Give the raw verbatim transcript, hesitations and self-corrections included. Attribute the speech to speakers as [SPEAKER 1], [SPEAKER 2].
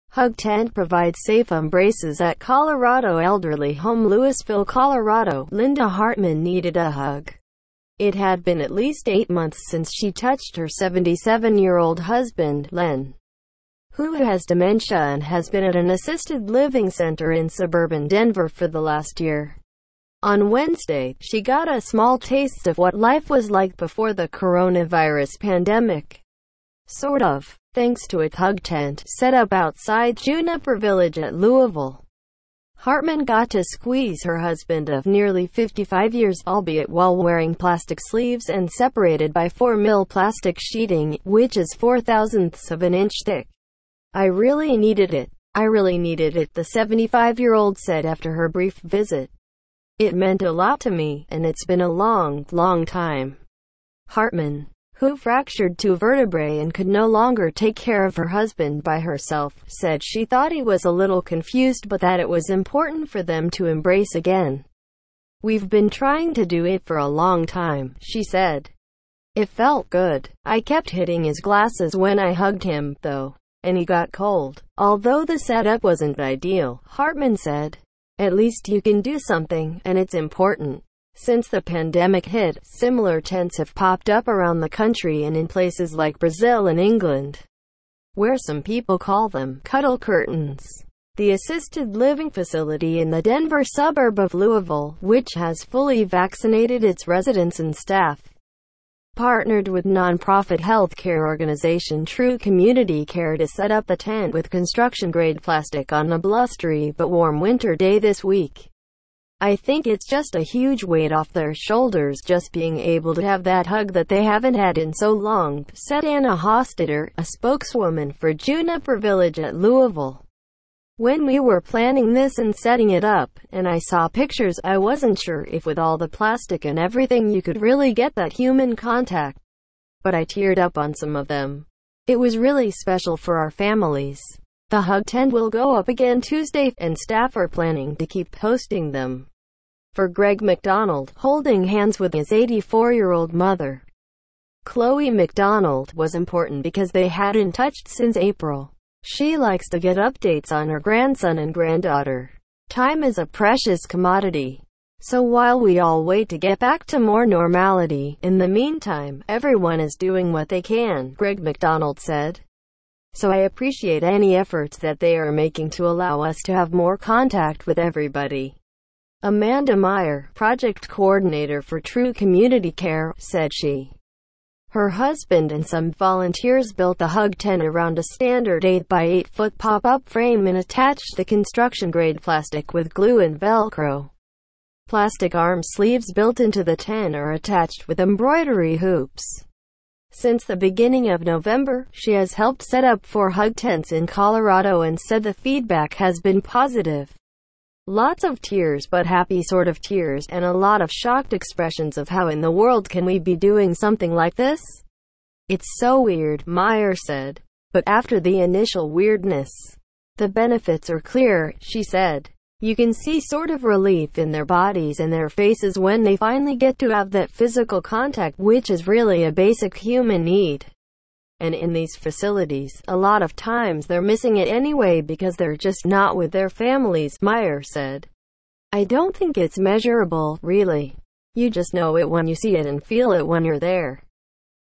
[SPEAKER 1] Hug Tent provides safe embraces at Colorado elderly home Louisville, Colorado. Linda Hartman needed a hug. It had been at least eight months since she touched her seventy-seven-year-old husband, Len, who has dementia and has been at an assisted living center in suburban Denver for the last year. On Wednesday, she got a small taste of what life was like before the coronavirus pandemic. Sort of. Thanks to a hug tent set up outside Juniper Village at Louisville. Hartman got to squeeze her husband of nearly fifty-five years, albeit while wearing plastic sleeves and separated by four mil plastic sheeting, which is four thousandths of an inch thick. "I really needed it. I really needed it," the seventy-five-year-old said after her brief visit. "It meant a lot to me, and it's been a long, long time." Hartman, who fractured two vertebrae and could no longer take care of her husband by herself, said she thought he was a little confused but that it was important for them to embrace again. "We've been trying to do it for a long time," she said. "It felt good. I kept hitting his glasses when I hugged him, though, and he got cold." Although the setup wasn't ideal, Hartman said, "At least you can do something, and it's important." Since the pandemic hit, similar tents have popped up around the country and in places like Brazil and England, where some people call them cuddle curtains. The assisted living facility in the Denver suburb of Louisville, which has fully vaccinated its residents and staff, partnered with nonprofit healthcare organization T R U Community Care to set up the tent with construction-grade plastic on a blustery but warm winter day this week. "I think it's just a huge weight off their shoulders just being able to have that hug that they haven't had in so long," said Anna Hostetter, a spokeswoman for Juniper Village at Louisville. "When we were planning this and setting it up, and I saw pictures, I wasn't sure if with all the plastic and everything you could really get that human contact. But I teared up on some of them. It was really special for our families." The hug tent will go up again Tuesday, and staff are planning to keep posting them. For Greg McDonald, holding hands with his eighty-four-year-old mother, Chloe McDonald, was important because they hadn't touched since April. She likes to get updates on her grandson and granddaughter. "Time is a precious commodity. So while we all wait to get back to more normality, in the meantime, everyone is doing what they can," Greg McDonald said. "So I appreciate any efforts that they are making to allow us to have more contact with everybody." Amanda Meyer, project coordinator for T R U Community Care, said she, her husband and some volunteers built the hug tent around a standard eight by eight foot pop-up frame and attached the construction-grade plastic with glue and Velcro. Plastic arm sleeves built into the tent are attached with embroidery hoops. Since the beginning of November, she has helped set up four hug tents in Colorado and said the feedback has been positive. "Lots of tears, but happy sort of tears, and a lot of shocked expressions of how in the world can we be doing something like this? It's so weird," Meyer said. "But after the initial weirdness, the benefits are clear," she said. "You can see sort of relief in their bodies and their faces when they finally get to have that physical contact, which is really a basic human need. And in these facilities, a lot of times they're missing it anyway because they're just not with their families," Meyer said. "I don't think it's measurable, really. You just know it when you see it and feel it when you're there."